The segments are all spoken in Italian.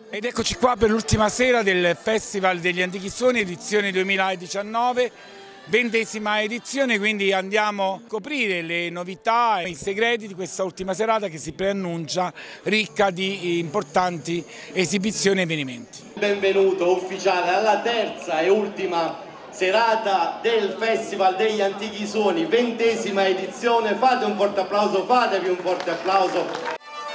Ed eccoci qua per l'ultima sera del Festival degli Antichi Suoni, edizione 2019, 20ª edizione, quindi andiamo a coprire le novità e i segreti di questa ultima serata che si preannuncia ricca di importanti esibizioni e avvenimenti. Benvenuto ufficiale alla terza e ultima serata del Festival degli Antichi Suoni, 20ª edizione. Fate un forte applauso, fatevi un forte applauso.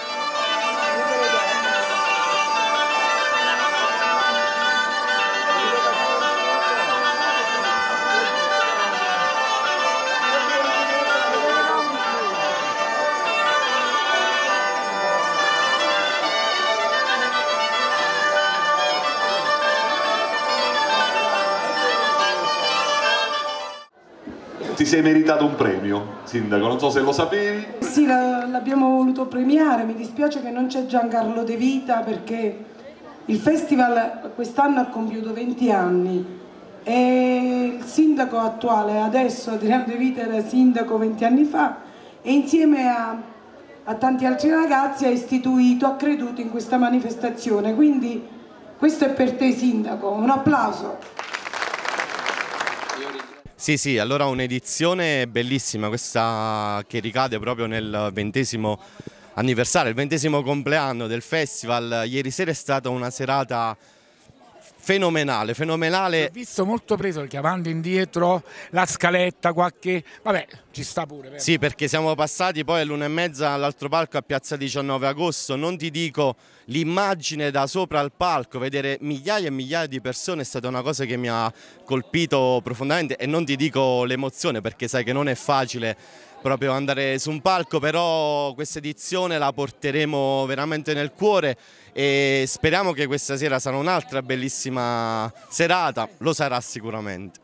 Ti sei meritato un premio, Sindaco, non so se lo sapevi. Sì, l'abbiamo voluto premiare, mi dispiace che non c'è Giancarlo De Vita perché il festival quest'anno ha compiuto 20 anni e il sindaco attuale adesso, Adriano De Vita, era sindaco 20 anni fa e insieme a tanti altri ragazzi ha creduto in questa manifestazione, quindi questo è per te sindaco, un applauso. Sì, allora un'edizione bellissima, questa che ricade proprio nel 20° anniversario, il 20° compleanno del festival. Ieri sera è stata una serata fenomenale. Ho visto molto preso perché avanti e indietro, la scaletta, vabbè, ci sta pure. Vero? Sì, perché siamo passati poi all'1:30 all'altro palco a Piazza 19 Agosto, non ti dico l'immagine da sopra al palco, vedere migliaia e migliaia di persone è stata una cosa che mi ha colpito profondamente e non ti dico l'emozione perché sai che non è facile proprio andare su un palco, però questa edizione la porteremo veramente nel cuore e speriamo che questa sera sarà un'altra bellissima serata, lo sarà sicuramente.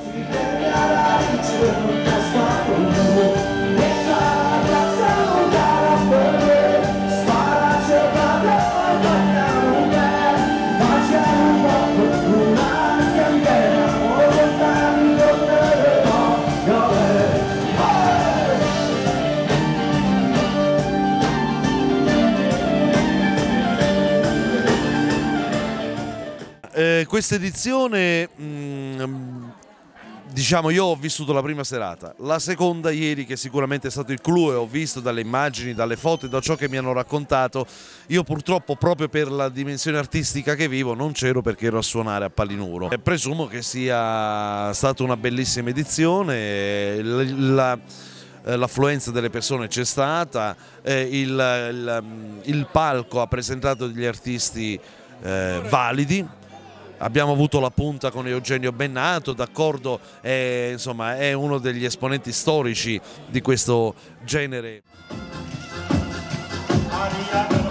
Questa edizione, diciamo, io ho vissuto la prima serata, la seconda ieri che sicuramente è stato il clou e ho visto dalle immagini, dalle foto e da ciò che mi hanno raccontato. Io purtroppo proprio per la dimensione artistica che vivo non c'ero perché ero a suonare a Palinuro. E presumo che sia stata una bellissima edizione, l'affluenza delle persone c'è stata, il palco ha presentato degli artisti validi. Abbiamo avuto la punta con Eugenio Bennato, d'accordo, insomma è uno degli esponenti storici di questo genere.